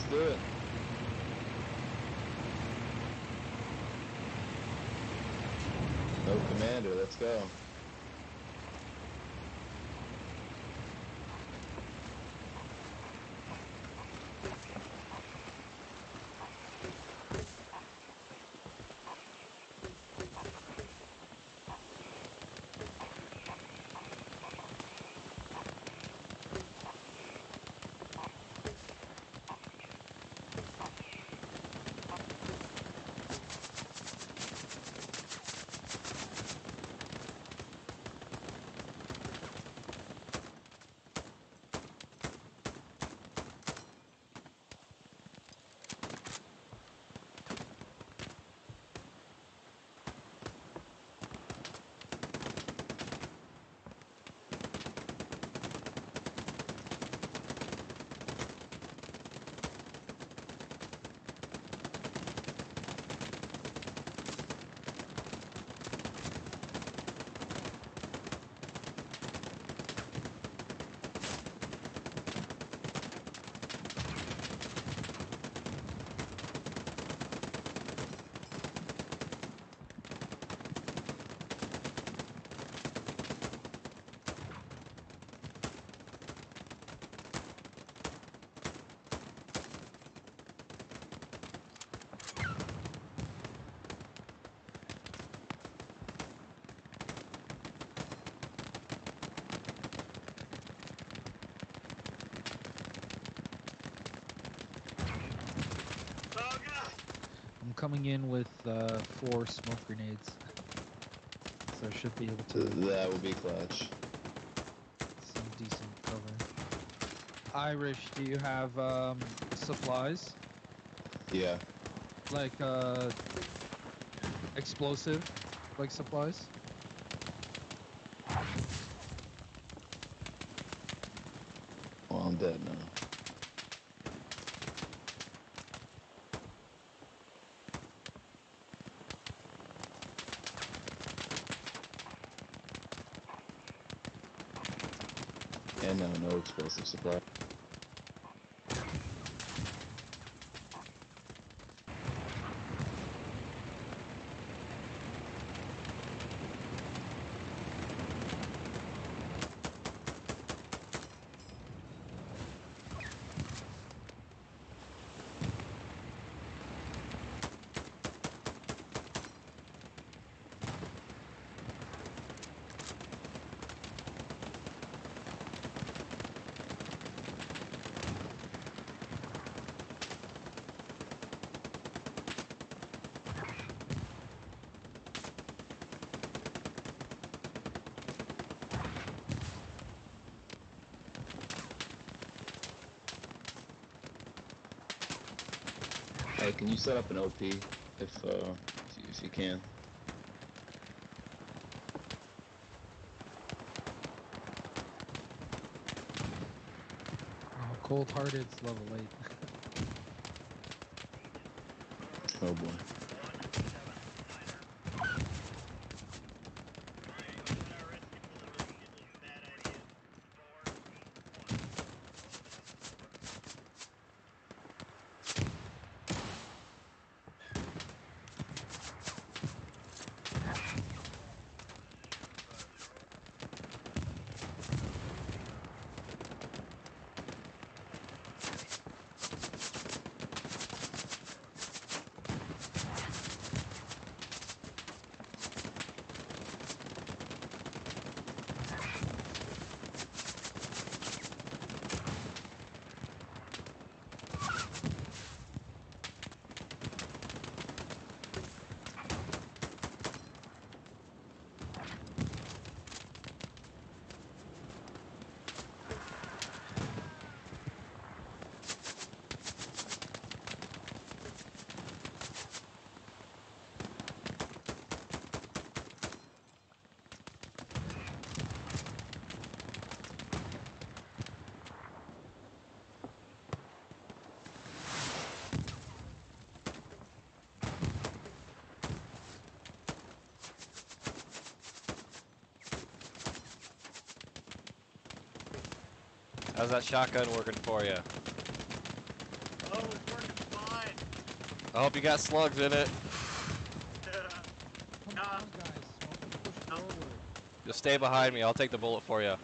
do it. No commander, let's go. I'm coming in with 4 smoke grenades, so I should be able to. That will be clutch. Some decent cover. Irish, do you have supplies? Yeah. Like explosive, like supplies? Well, I'm dead now. And no explosive supply. Hey, can you set up an OP if you can? Oh, cold-hearted's level 8. Oh boy. How's that shotgun working for you? it's working fine. I hope you got slugs in it. Come on, guys. Push forward. Just stay behind me. I'll take the bullet for you.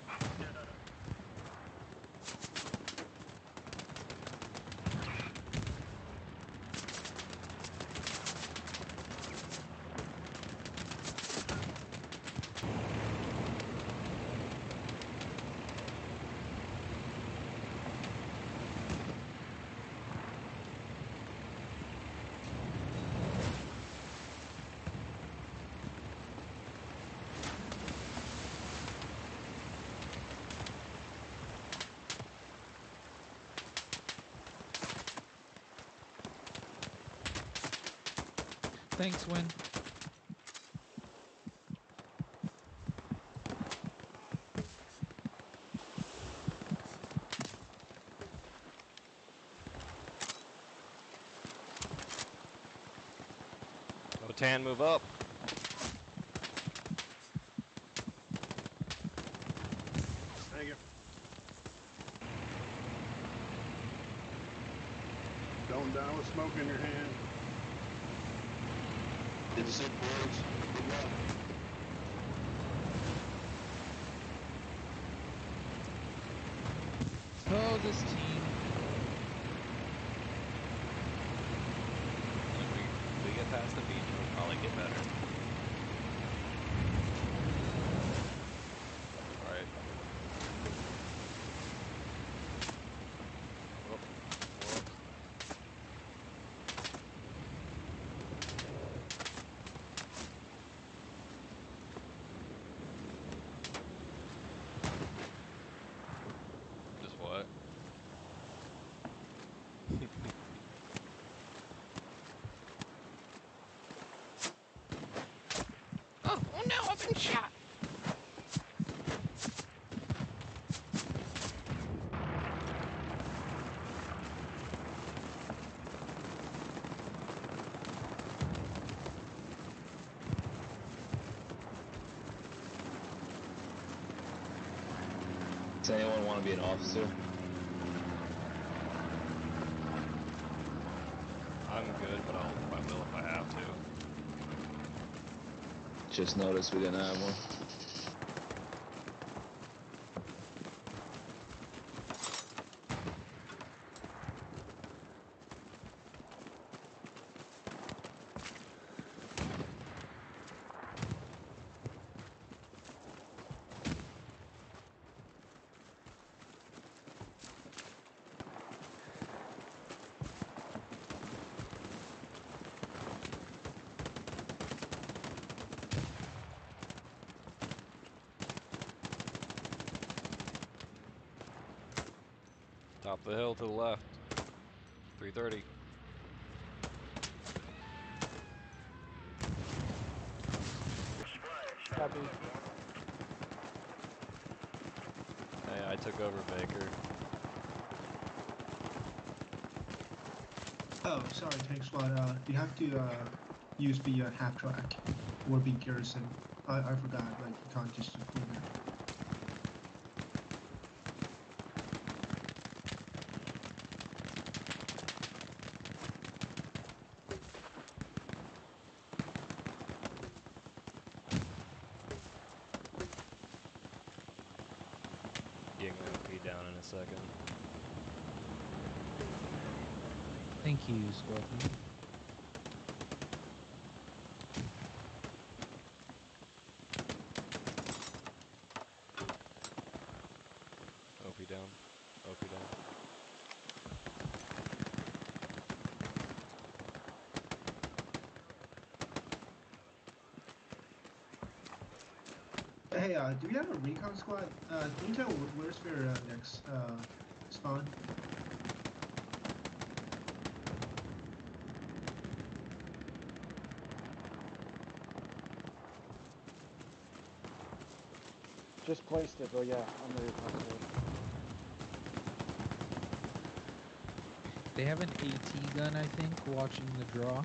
Thanks, Win. Tan, move up. Thank you. Going down with smoke in your hand. Did you say boys? Good luck. So this team. If we get past the beach, it'll probably get better. Alright. Whoop. Whoop. Just what? Oh no, I've been shot! Does anyone want to be an officer? I'm good, but I will if I have to. Just noticed we didn't have one. Top of the hill to the left. 330. Copy. Hey, I took over Baker. Oh, sorry, Tank Squad. You have to use the half track or the garrison. I forgot, like, you can't just do that. Yeah, I'm gonna be down in a second. Thank you, Scorpion. OP down. OP down. Hey, do we have a recon squad? Can you tell where's their next spawn? Just placed it, but yeah, on the recon board. They have an AT gun, I think, watching the draw.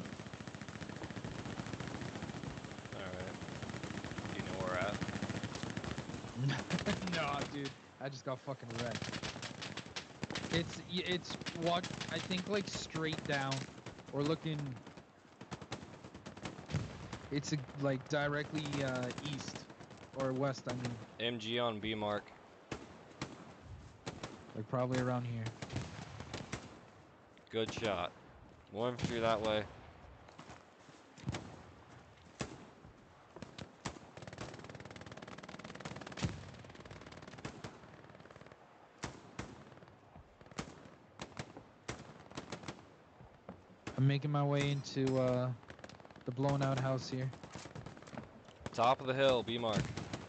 Alright. Do you know where we're at? No, dude. I just got fucking wrecked. It's what I think like straight down, or looking. It's like directly east or west. I mean, MG on B mark. like probably around here. Good shot. More infantry that way. I'm making my way into the blown out house here. Top of the hill, B mark.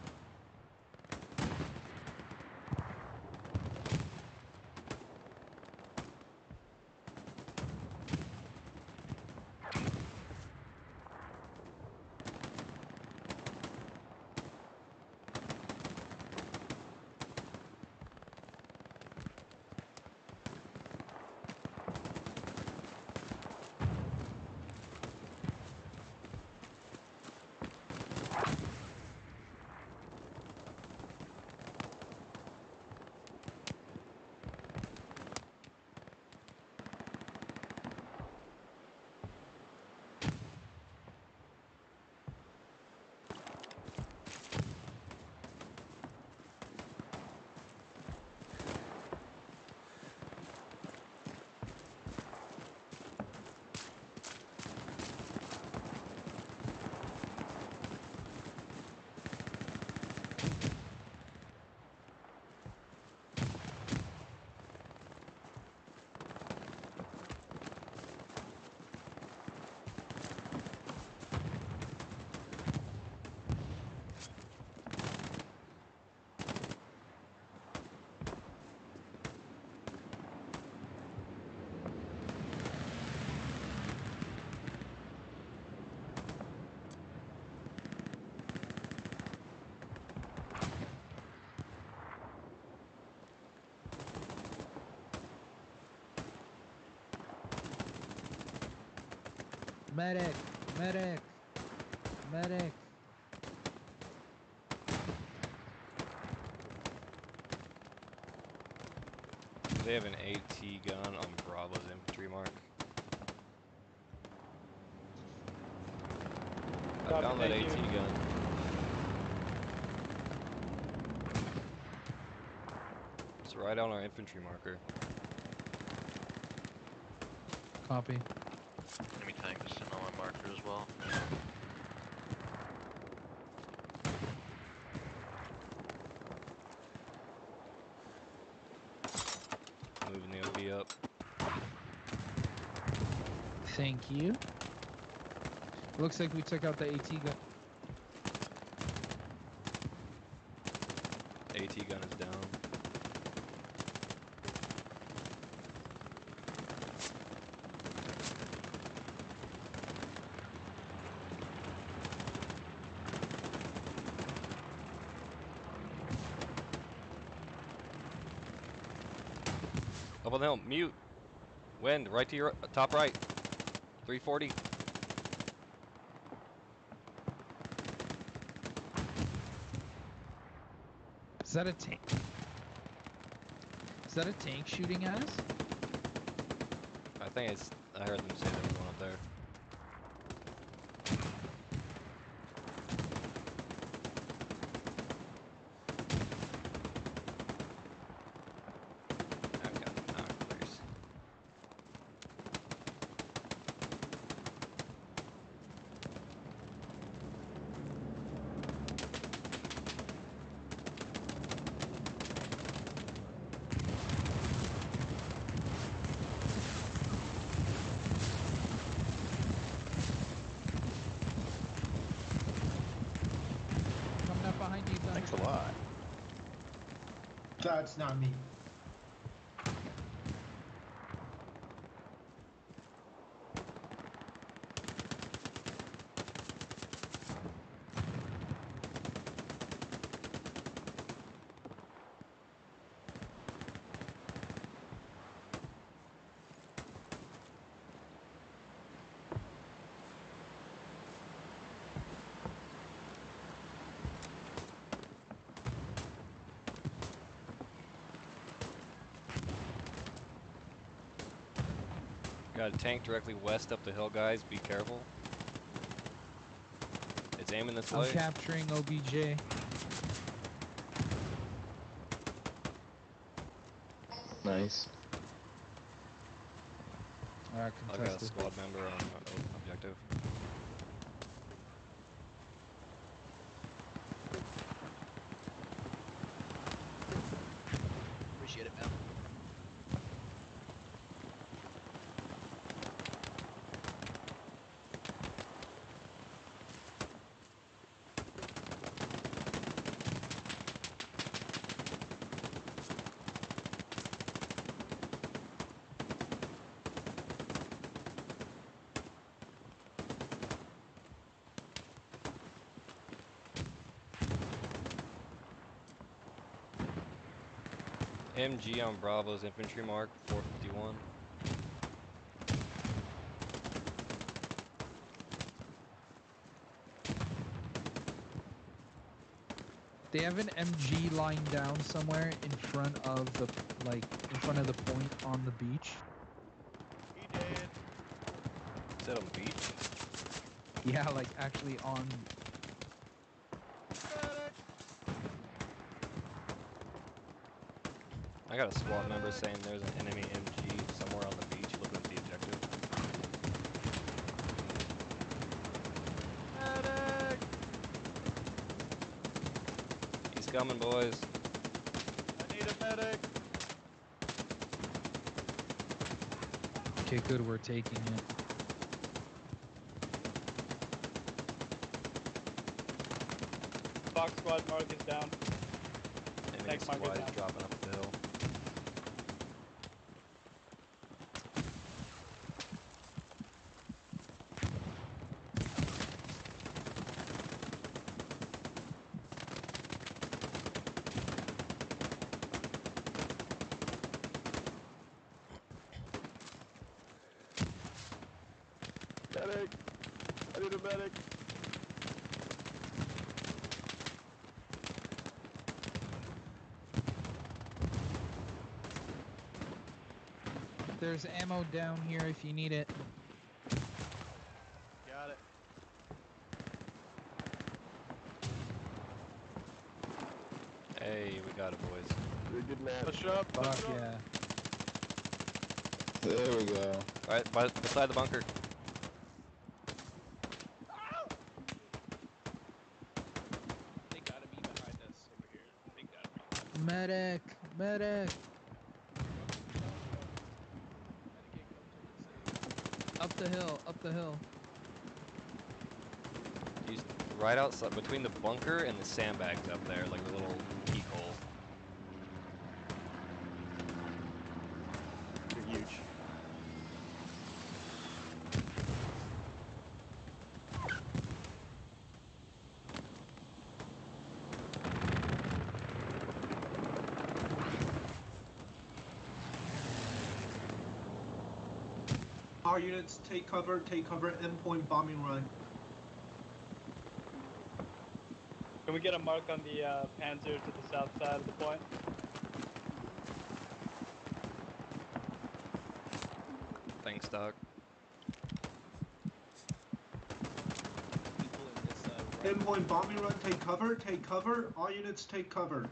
Medic! Medic! Medic! They have an AT gun on Bravo's infantry mark. I Copy, found that thank AT you. gun. It's right on our infantry marker. Copy. Enemy tank is sitting on my marker as well. Moving the OB up. Thank you. Looks like we took out the AT gun. AT gun is down. Up on the hill, mute. Wind, right to your top right. 340. Is that a tank? Is that a tank shooting at us? I think it's, I heard them say there was one up there. I've got binoculars. Coming up behind you, Thanks a lot. That's not me. Got a tank directly west up the hill, guys. Be careful. It's aiming this I'm way. capturing OBJ. Nice. Alright, I got a contested. squad member on objective. Appreciate it, man. MG on Bravo's infantry mark, 451. They have an MG lying down somewhere in front of the point on the beach. He dead. Is that on the beach? Yeah, like actually on. I got a squad member saying there's an enemy MG somewhere on the beach looking at the objective. Medic! He's coming, boys. I need a medic. Okay, good. We're taking it. Box squad mark is down. Enemy Thanks, Mark, squad it's is down. dropping up the hill. Medic! I need a medic! There's ammo down here if you need it. Got it. Hey, we got it, boys. You're a good man. Push up, Fuck push up. yeah. There we go. Alright, beside the bunker. They gotta be behind us over here. They gotta be. Medic! Medic! Up the hill, up the hill. He's right outside, between the bunker and the sandbags up there, like the little peek hole. You're huge. Our units take cover, endpoint bombing run. Can we get a mark on the Panzer to the south side of the point? Thanks, Doc. People in this right. Endpoint bombing run, take cover, all units take cover.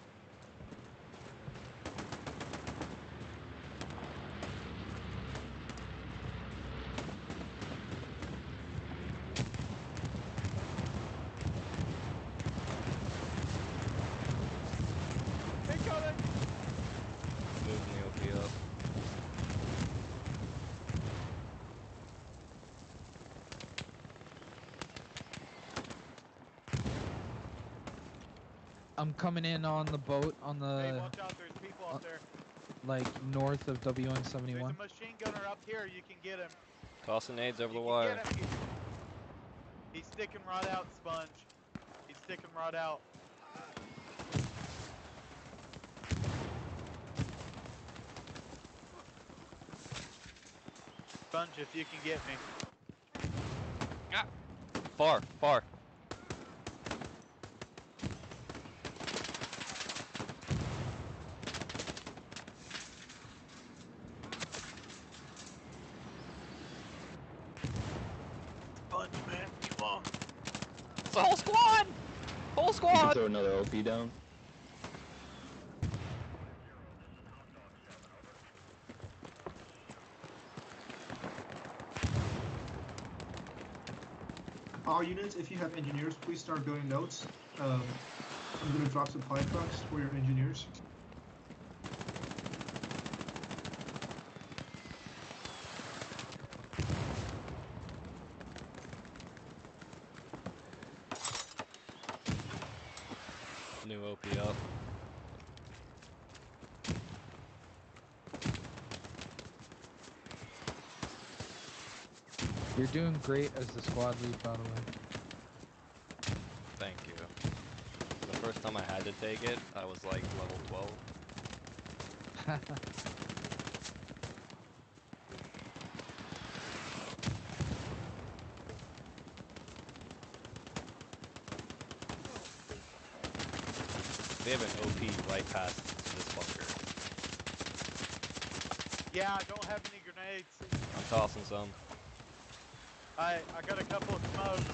Incoming! Moving the OP up. I'm coming in on the boat on Hey, the, watch out, there's people up there. like, north of There's W171. a machine gunner up here, you can get him. Tossing nades over the You can wire. get him. He's sticking right out, Sponge. He's sticking right out. Sponge, if you can get me. Ah! Far, far. squad! Whole You can squad! throw another OP down. All units, if you have engineers, please start building notes. I'm gonna drop supply trucks for your engineers. New OP up. You're doing great as the squad lead, by the way. Thank you. The first time I had to take it, I was like level 12. They have an OP right past this bunker. Yeah, I don't have any grenades. I'm tossing some. I got a couple of smokes.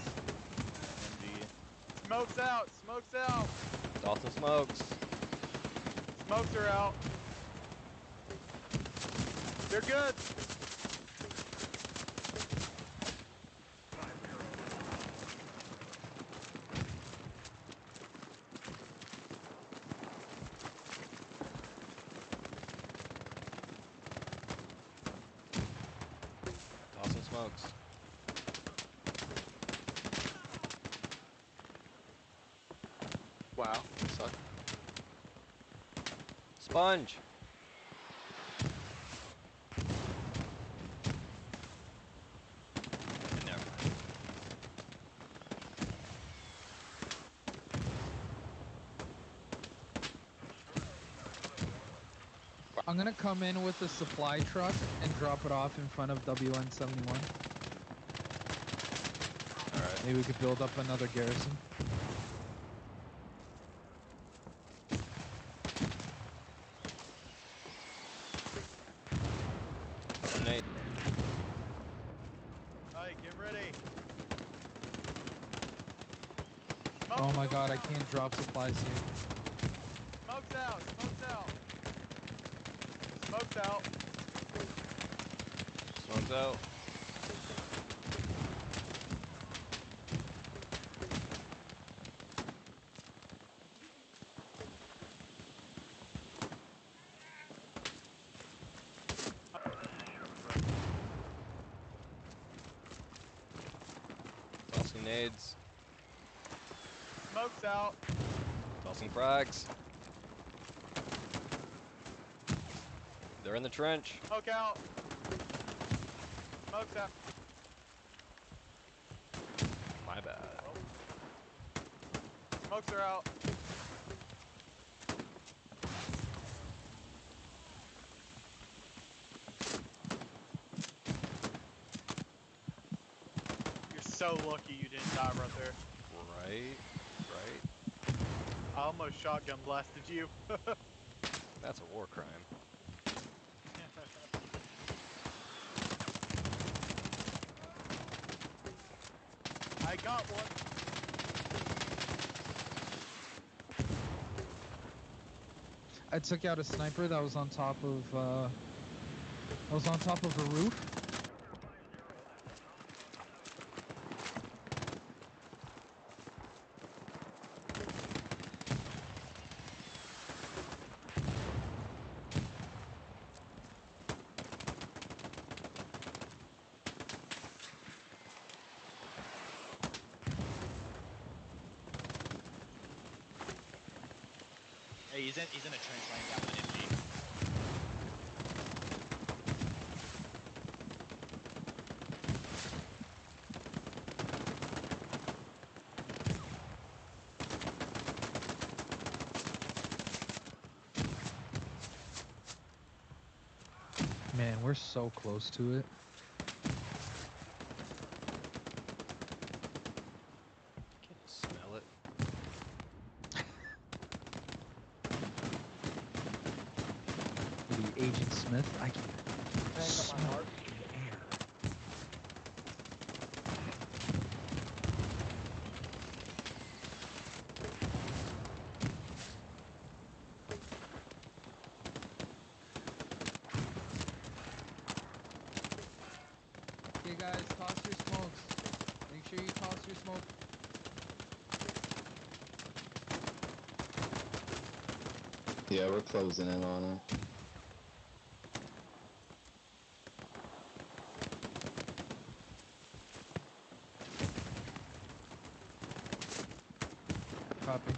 Smokes out! Smokes out! Tossing smokes. Smokes are out. They're good. Tossing smokes. Wow, suck. Sponge! Never mind. I'm gonna come in with a supply truck and drop it off in front of WN71. Alright. Maybe we could build up another garrison. Nate. Alright, get ready. Oh my god, I can't drop supplies here. Smokes out! Smokes out! Smokes out! Smokes out. Tossing nades. Smokes out! Tossing frags. They're in the trench. Smoke out! Smokes out! My bad. Smokes are out! You're so lucky you didn't die right there. Right. Right. I almost shotgun blasted you. That's a war crime. I got one. I took out a sniper that was on top of a roof. Hey, he's in a trench laying down with an MG. Man, we're so close to it. Can smell it. The Agent Smith, I can Hang up smell my heart. the air. Okay, guys, toss your smokes. Make sure you toss your smoke. Yeah, we're closing in on it. Copy.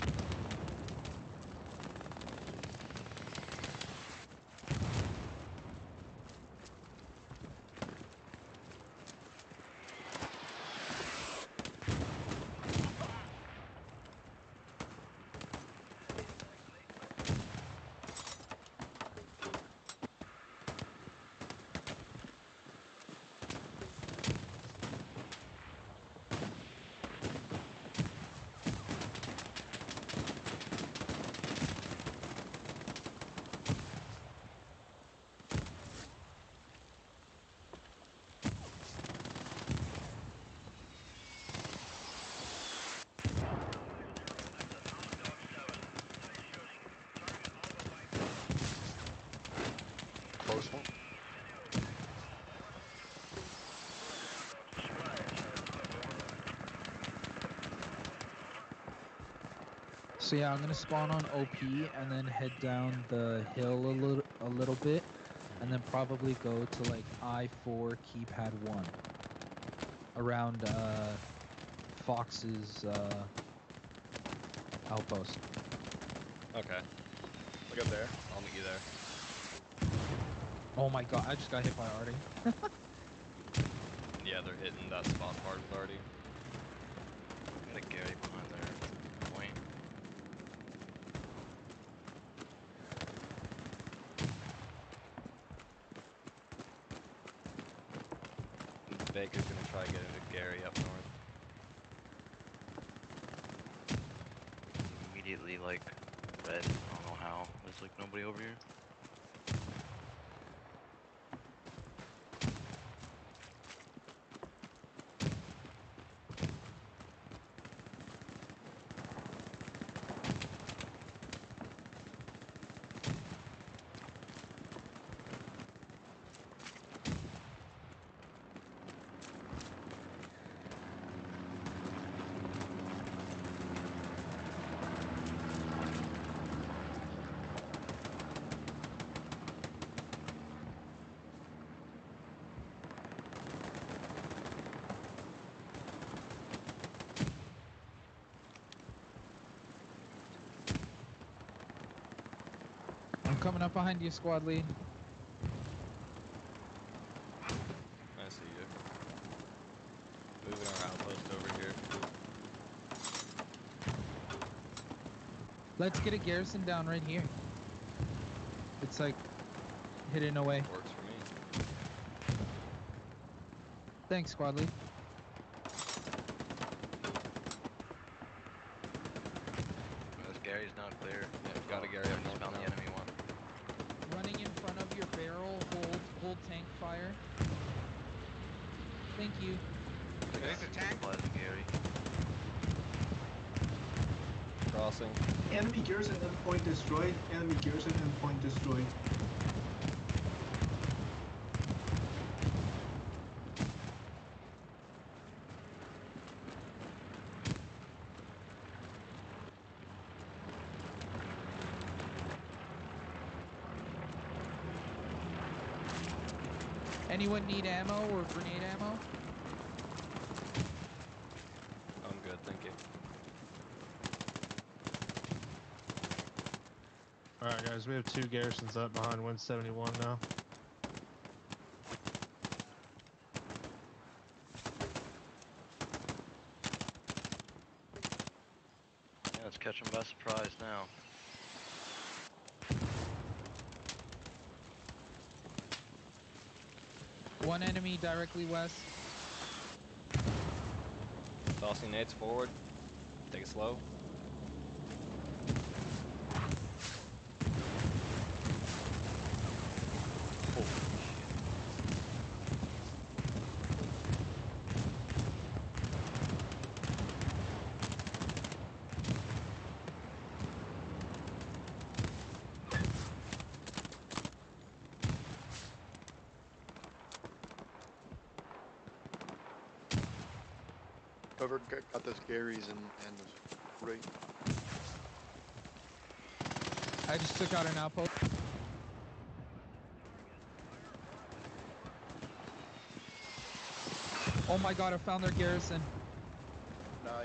Close one. So yeah, I'm gonna spawn on OP and then head down the hill a little bit, and then probably go to like I-4 keypad 1 around Fox's outpost. Okay. Look up there. I'll meet you there. Oh my god, I just got hit by Artie. Yeah, they're hitting that spot hard with Artie. Got a Gary behind their point. Baker's gonna try to get into Gary up north. Immediately, like, red. I don't know how. There's, like, nobody over here. I'm coming up behind you, squad lead. I see you. Moving our outpost over here. Let's get a garrison down right here. It's like hidden away. Works for me. Thanks, squad lead. This Gary's not clear. Yeah, we've got a Gary up I just north found the now. enemy one. Running in front of your barrel, hold tank fire. Thank you. There's a tank. Supplies to Gary. Crossing. Enemy garrison endpoint destroyed. Enemy garrison endpoint destroyed. Anyone need ammo or grenade ammo? I'm good, thank you. Alright guys, we have 2 garrisons up behind 171 now. Yeah, let's catch them by surprise now. One enemy directly west. Tossing nades forward. Take it slow. Oh. Whoever got those Garys and the 40. I just took out an outpost. Oh my god, I found their garrison. Nice.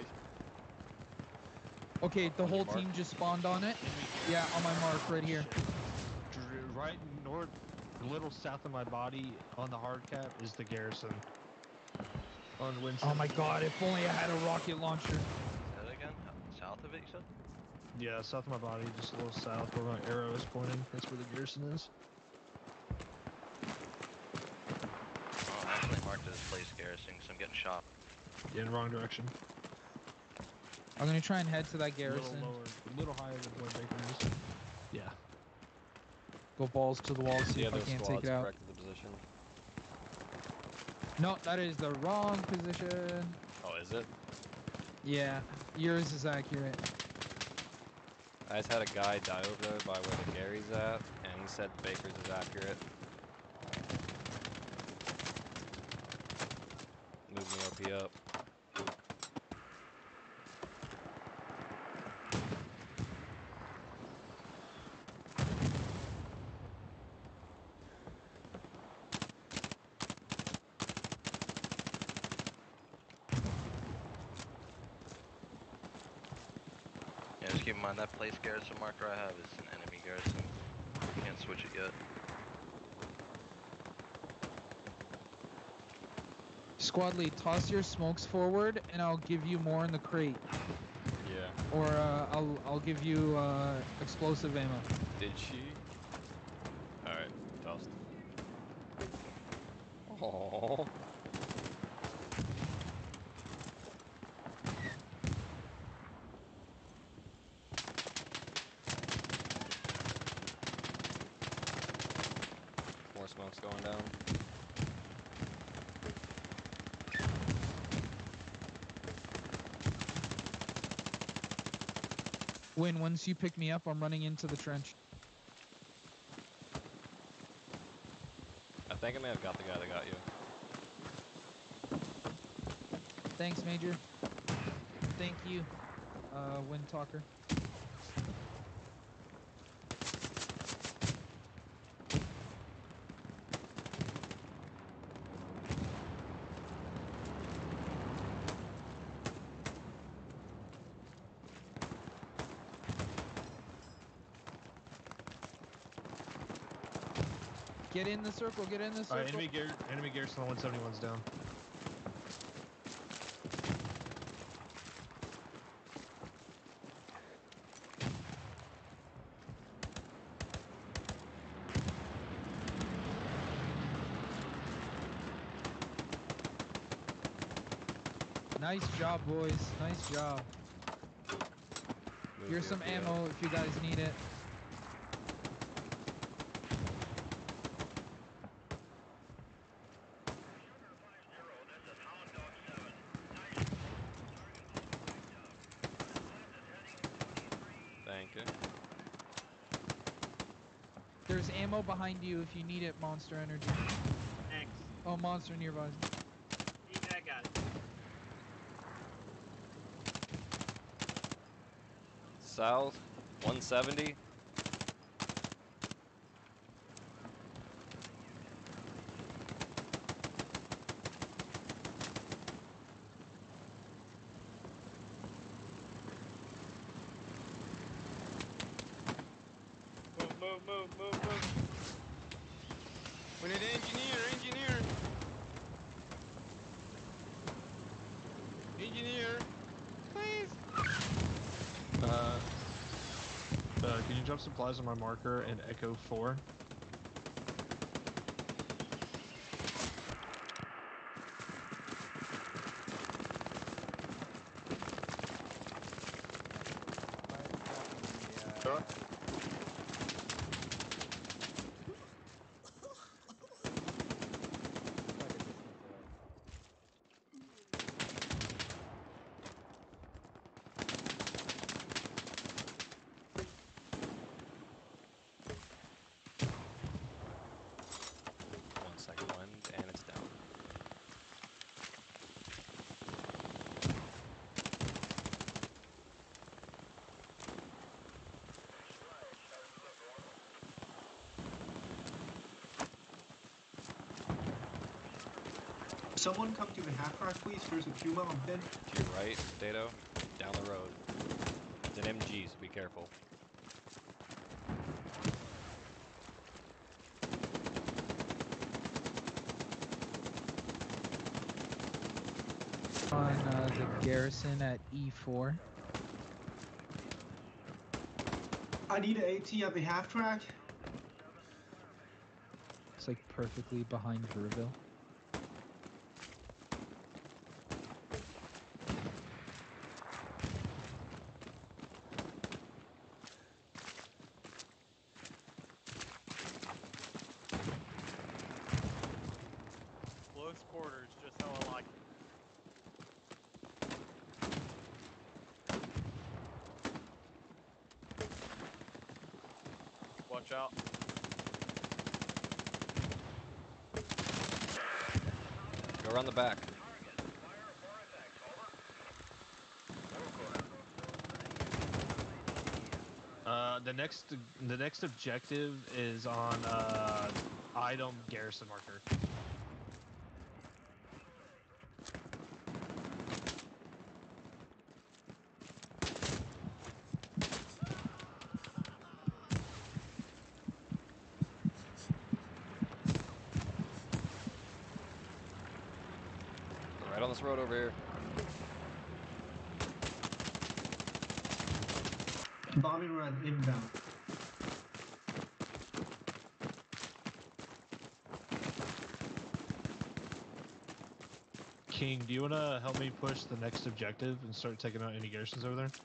Okay, the On your whole mark? team just spawned on it. Yeah, on my mark right here. Right north, a little south of my body on the hard cap is the garrison. On wind. Oh my god, if only I had a rocket launcher. Say that again? South of it, you said? Yeah, south of my body, just a little south where my arrow is pointing. That's where the garrison is. Oh, I actually marked it as place garrison because I'm getting shot. Yeah, in the wrong direction. I'm gonna try and head to that A garrison. little lower, a little higher than where Baker is. Yeah. Go balls to the wall, see The if I other can't squad's take it out. corrected the position. No, that is the wrong position. Oh, is it? Yeah, yours is accurate. I just had a guy die over there by where the Gary's at, and he said Baker's is accurate. Move me OP up. Yeah, just keep in mind that place garrison marker I have is an enemy garrison. You can't switch it yet. Squad lead, toss your smokes forward, and I'll give you more in the crate. Yeah. Or I'll give you explosive ammo. Did she? Alright, tossed. Oh. More smoke's going down. Win, once you pick me up, I'm running into the trench. I think I may have got the guy that got you. Thanks, Major. Thank you, Wind Talker. Get in the circle, get in the circle. Alright, enemy garrison on 171's down. Nice job, boys. Nice job. Move Here's me some OP ammo up. if you guys need it. Thank you. There's ammo behind you if you need it, Monster Energy. Thanks. Oh, Monster nearby. Yeah, I got it. South, 170. Move. We need engineer. Engineer, please. Can you drop supplies on my marker and Echo 4? One second wind, and it's down. Someone come to the half track, please. There's a Puma on pin. To your right, Dato, down the road. It's an MG, so be careful. On the garrison at E4. I need an AT at the half track. It's like perfectly behind Verville. Close quarters, just how I like it. Watch out. Go around the back. The next objective is on item garrison marker. Right on this road over here. Bombing run inbound. King, do you want to help me push the next objective and start taking out any garrisons over there?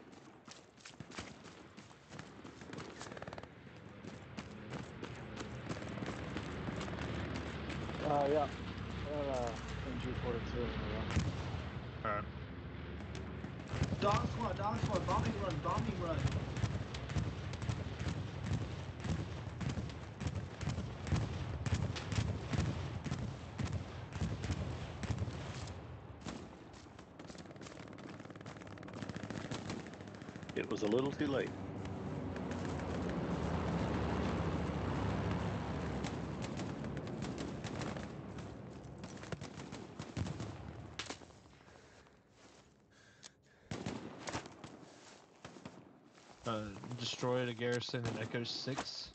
Yeah. MG42. Alright. Dog squad, bombing run. It was a little too late. Destroyed a garrison in Echo 6.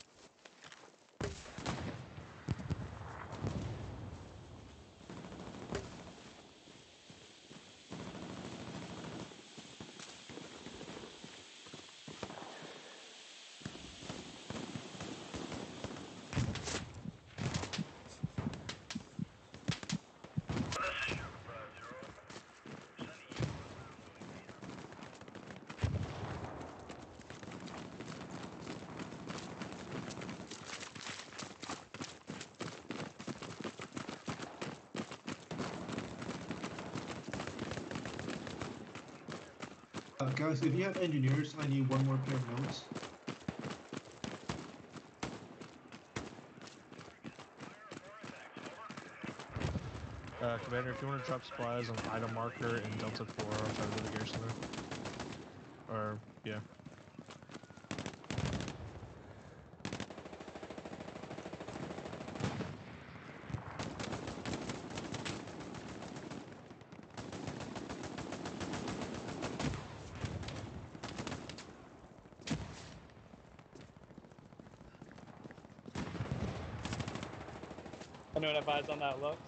Guys, if you have engineers, I need one more pair of notes. Commander, if you want to drop supplies on item marker in Delta 4, I'll try to move the garrison there. Or, yeah. Anyone advise on that looks?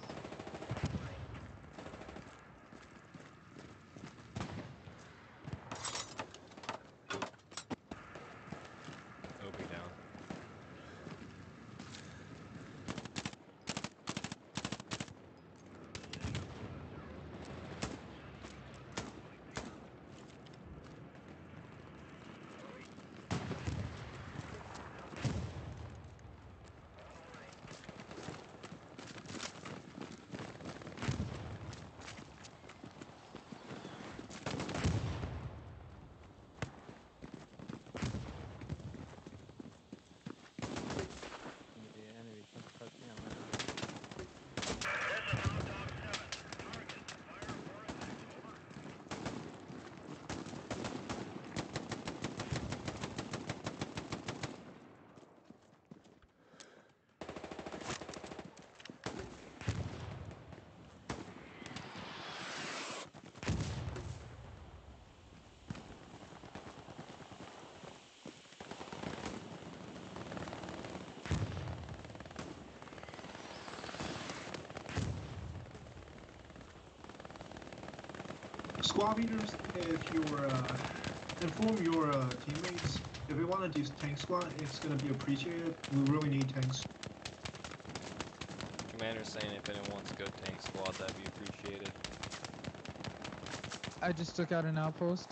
OP down. Squad leaders, if you're inform your teammates. If we want to do tank squad, it's gonna be appreciated. We really need tanks. Commander's saying if anyone's good tank squad, that'd be appreciated. I just took out an outpost.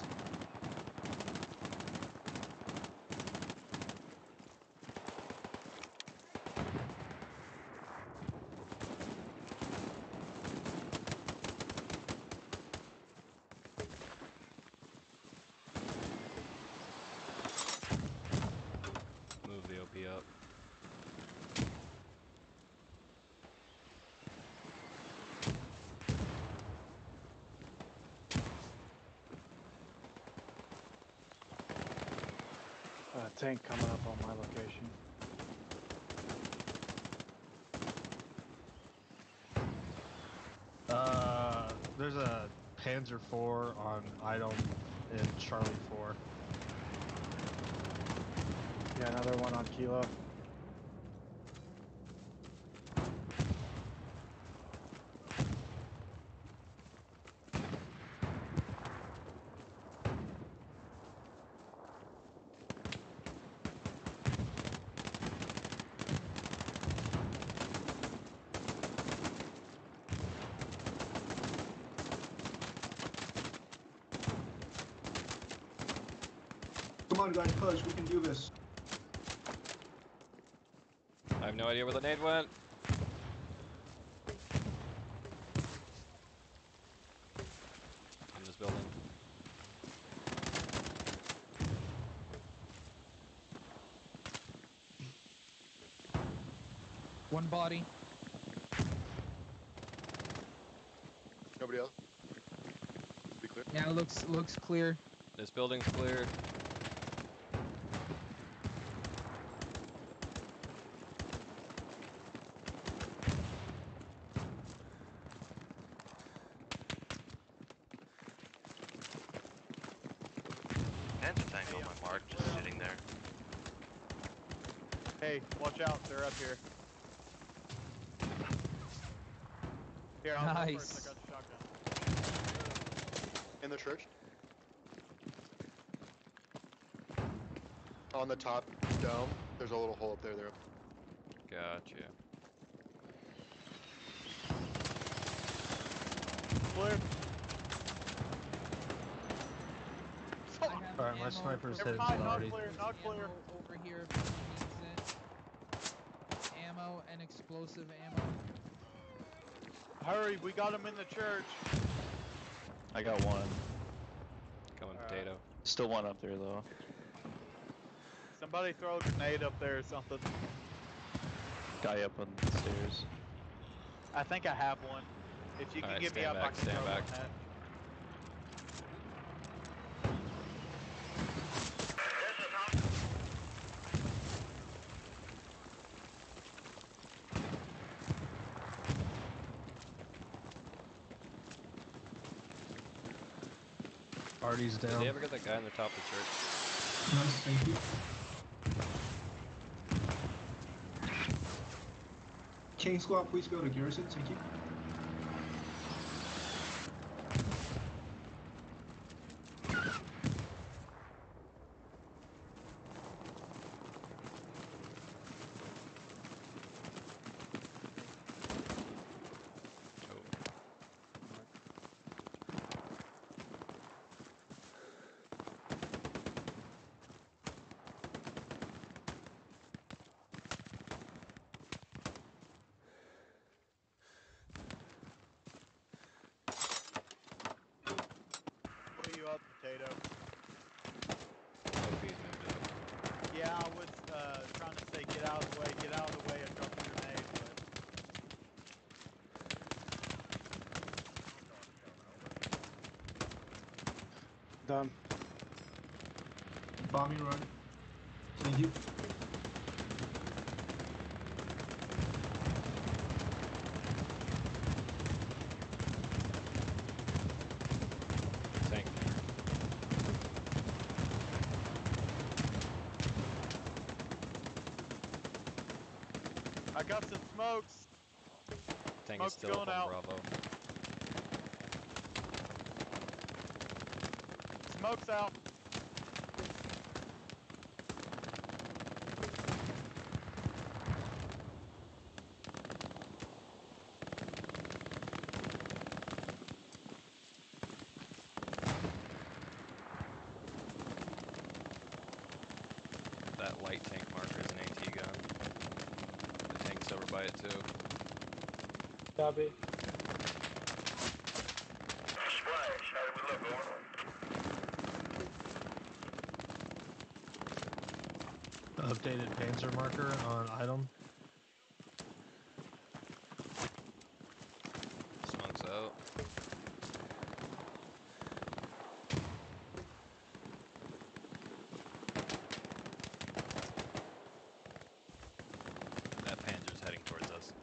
Move the OP up. Tank coming up on my location. There's a Panzer IV on item in Charlie 4. Yeah, another one on Kilo. Come on, guys, push. We can do this. I have no idea where the nade went. In this building. One body. Nobody else? Be clear. Yeah, looks clear. This building's cleared. Panther tank on my mark, just sitting there. Hey, watch out, they're up here. Here, I'll go Nice. first, I got the shotgun. In the church. On the top dome, there's a little hole up there. Gotcha. Clear. Alright, my sniper's Never headed mind, to the not Artie. clear, not clear. Over here if anyone needs it. Ammo and explosive ammo. Hurry, we got him in the church. I got one. Coming Alright. potato. Still one up there though. Somebody throw a grenade up there or something. Guy up on the stairs. I think I have one. If you can Alright, get me stand up, I back, can stand throw back. one at. Artie's Did down. they ever get that guy on the top of the church? Nice, thank you. King squad, please go to garrison. Thank you. Pull you up, potato. OP's moved up. Yeah, I was trying to say get out of the way, get out of the way and drop a grenade, but Done. Bombing run. Thank you. Tank. I got some smokes. Tank Smoke's is still up going on out. Bravo. Smoke's out. That light tank marker is an AT gun. The tank's over by it too. Copy. Updated Panzer marker on item. Smoke's out. That Panzer's heading towards us.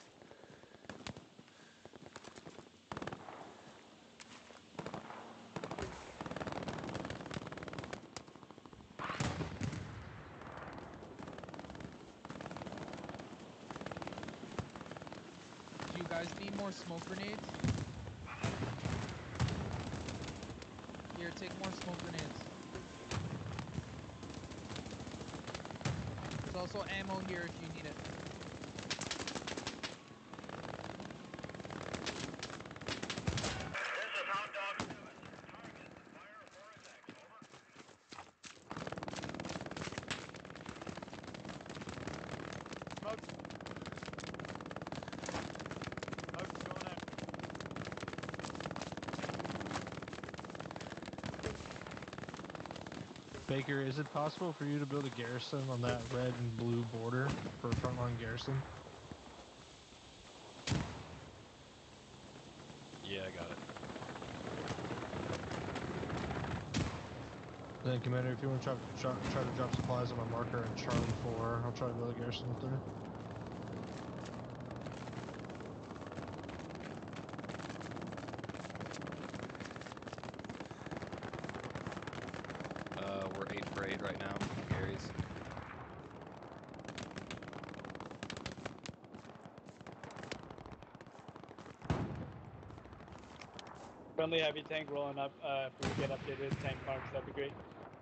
Do you guys need more smoke grenades? Here, take more smoke grenades. There's also ammo here if you need it. Smoke's going in. Baker, is it possible for you to build a garrison on that red and blue border for a frontline garrison? Yeah, I got it. Then, Commander, if you want to try to drop supplies on my marker in Charlie 4, I'll try to build a garrison up there. We're 8 for 8 right now. Gary's. Friendly heavy tank rolling up. If we get updated tank marks, that'd be great.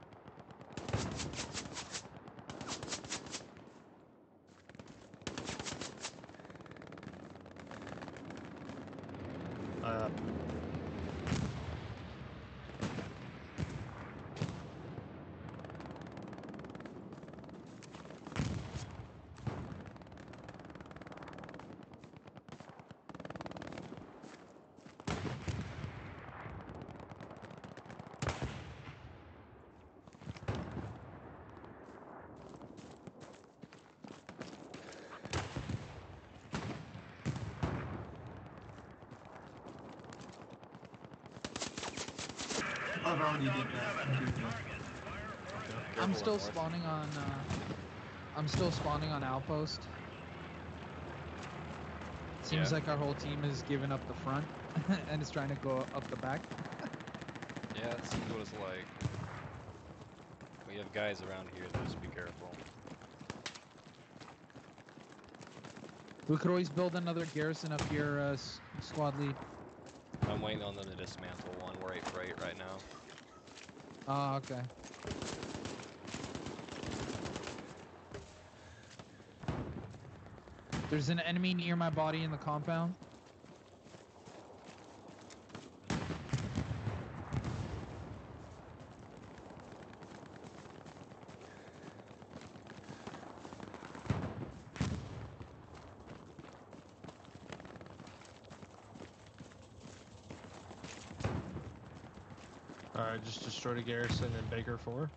I've already did that. I'm doing that. I'm Careful still up north. spawning on. I'm still spawning on outpost. Seems Yeah. like our whole team has given up the front and is trying to go up the back. Yeah, that seems what it's like. We have guys around here, though, just be careful. We could always build another garrison up here, squad lead. I'm waiting on them to dismantle one. We're 8 for 8 right now. Oh, okay. There's an enemy near my body in the compound. Alright, just destroyed a garrison in Baker 4.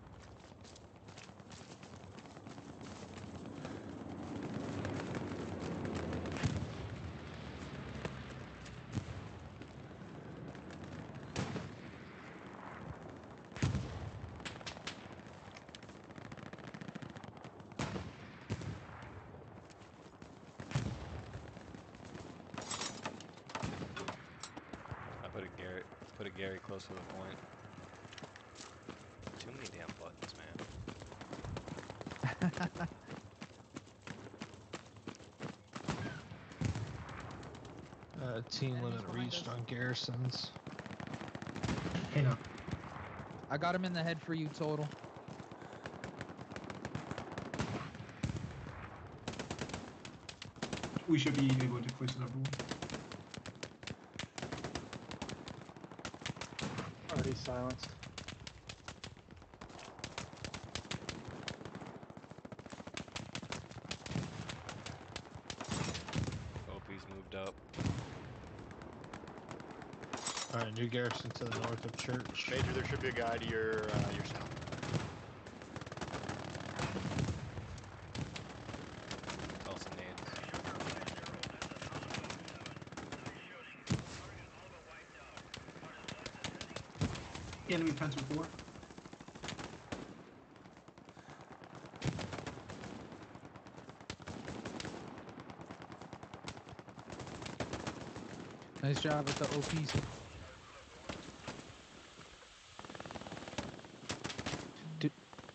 I put a Gary close to the point. Too many damn buttons, man. Team Enemies limit behind reached us. on garrisons. Yeah. I got him in the head for you, total. We should be able to quiz number one. Already silenced. OP's moved up. Alright, new garrison to the north of church. Major, there should be a guy to your south. Toss a nade. Enemy Panzer 4. Nice job with the OPs. Dude.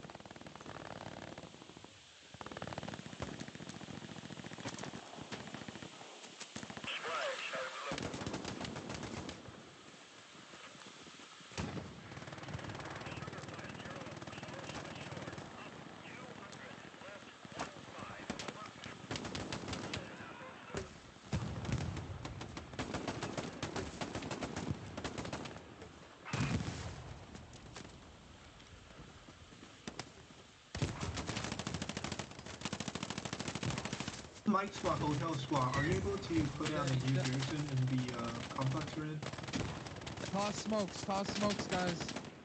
Mike Squad, Hotel Squad, are you able to put down a new garrison in the complex we're in? Toss smokes, guys.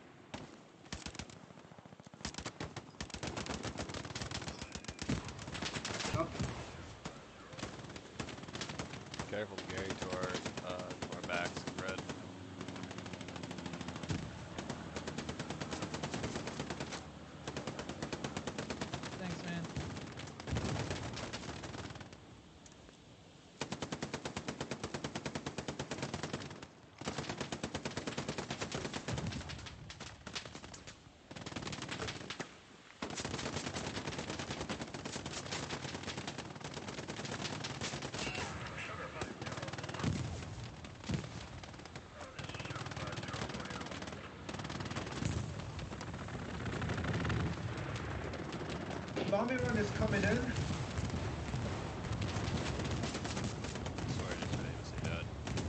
Up. Careful, Gary, to our backs, red. Thanks, man. Zombie run is coming in. Sorry, I didn't see that.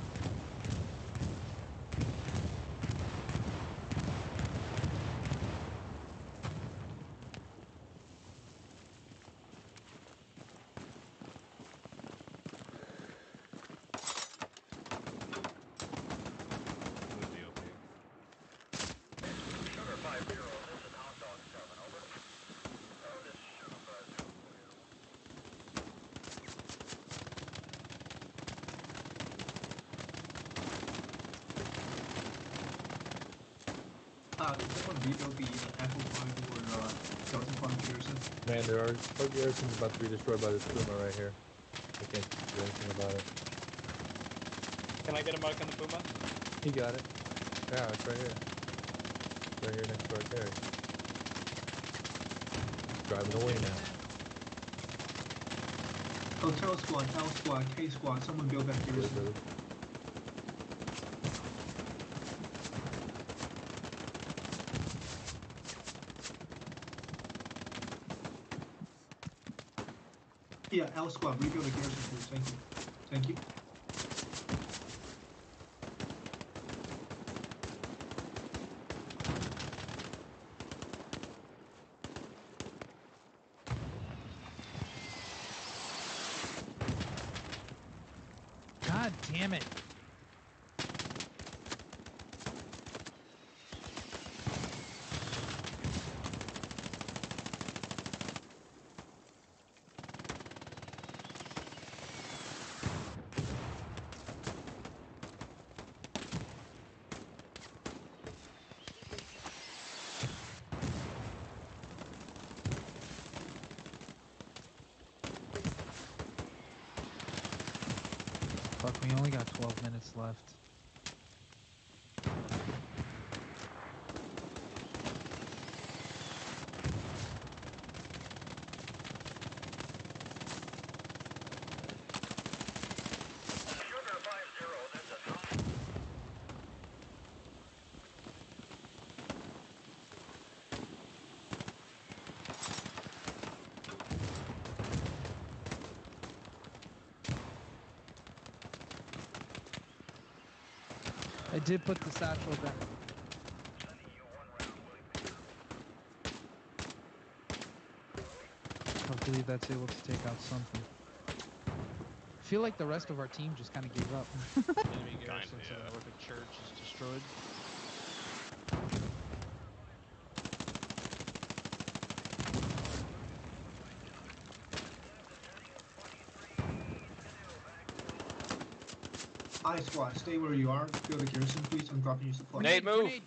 Move the OP. Did someone rebuild the Apple 5 or Delta 5 garrison? Man, our garrison's about to be destroyed by this Puma right here. I can't do anything about it. Can I get a mark on the Puma? He got it. Yeah, it's right here. Right here next to our carry. Driving away now. Hotel Squad, L Squad, K Squad, someone build that garrison. Yeah, L Squad, rebuild a garrison, please. Thank you. Thank you. God damn it. Fuck, we only got 12 minutes left. I did put the satchel down. Hopefully that's able to take out something. I feel like the rest of our team just kind of gave up. Enemy garrison to the north of church is destroyed. I squad, stay where you are. Go to garrison, please. I'm dropping you supply. Nade, move! Grenade.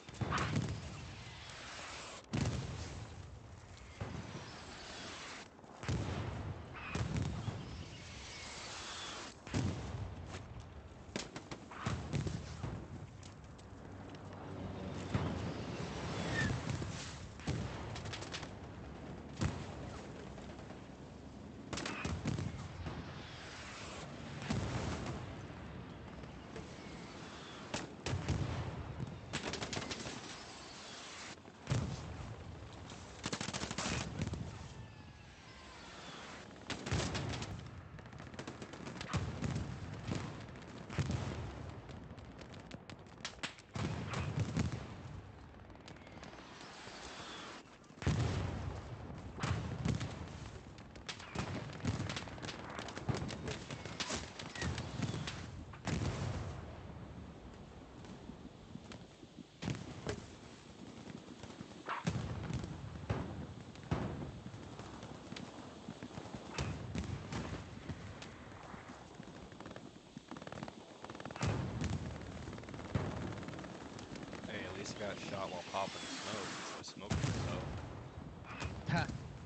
Hey, at least I got shot while popping smoke. So smoke yourself. Ha.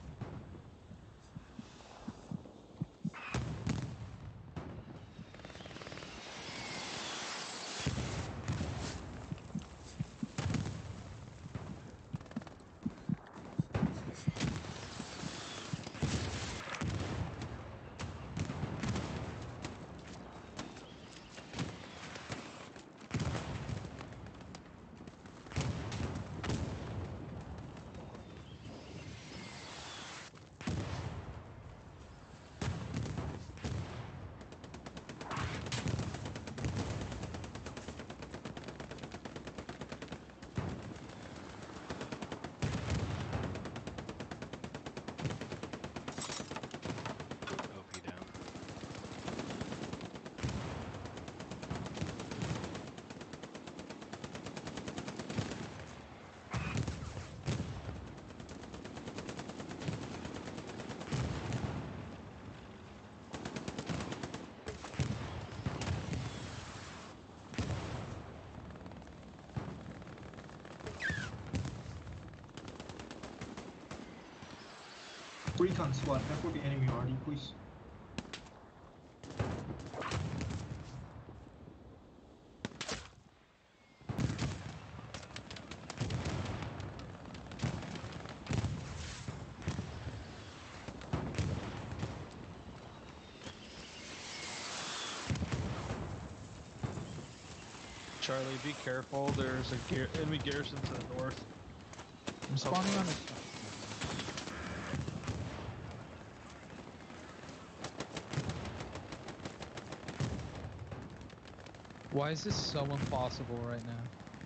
OP down. Recon squad, head for the enemy RD, please. Charlie, be careful. There's a enemy garrison to the north. I'm spawning on it. Why is this so impossible right now?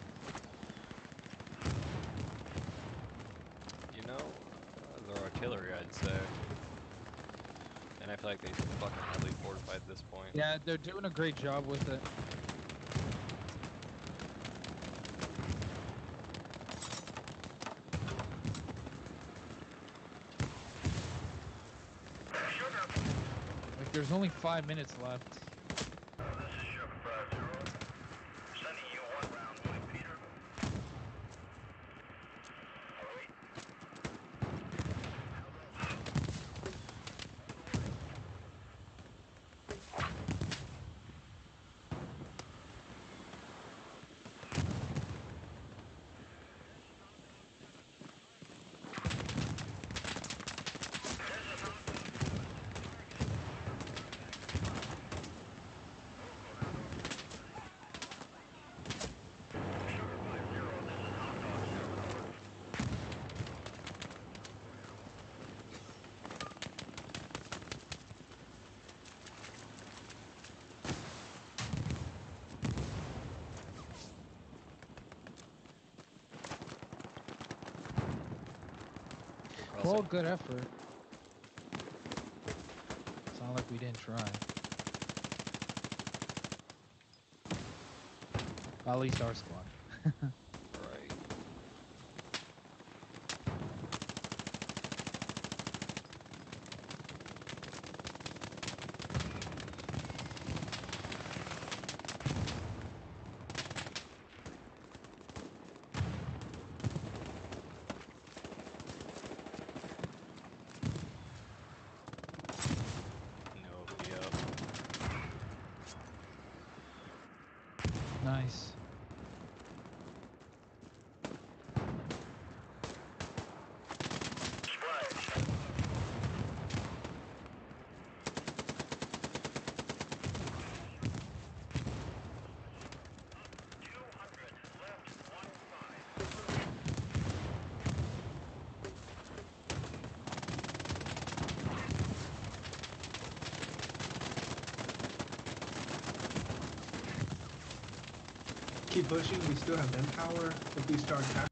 You know, their artillery, I'd say. And I feel like they fucking heavily fortified at this point. Yeah, they're doing a great job with it. Like, there's only 5 minutes left. Well, good effort. It's not like we didn't try. At least our squad. Right. No, yep. Nice. Keep pushing. We still have manpower. If we start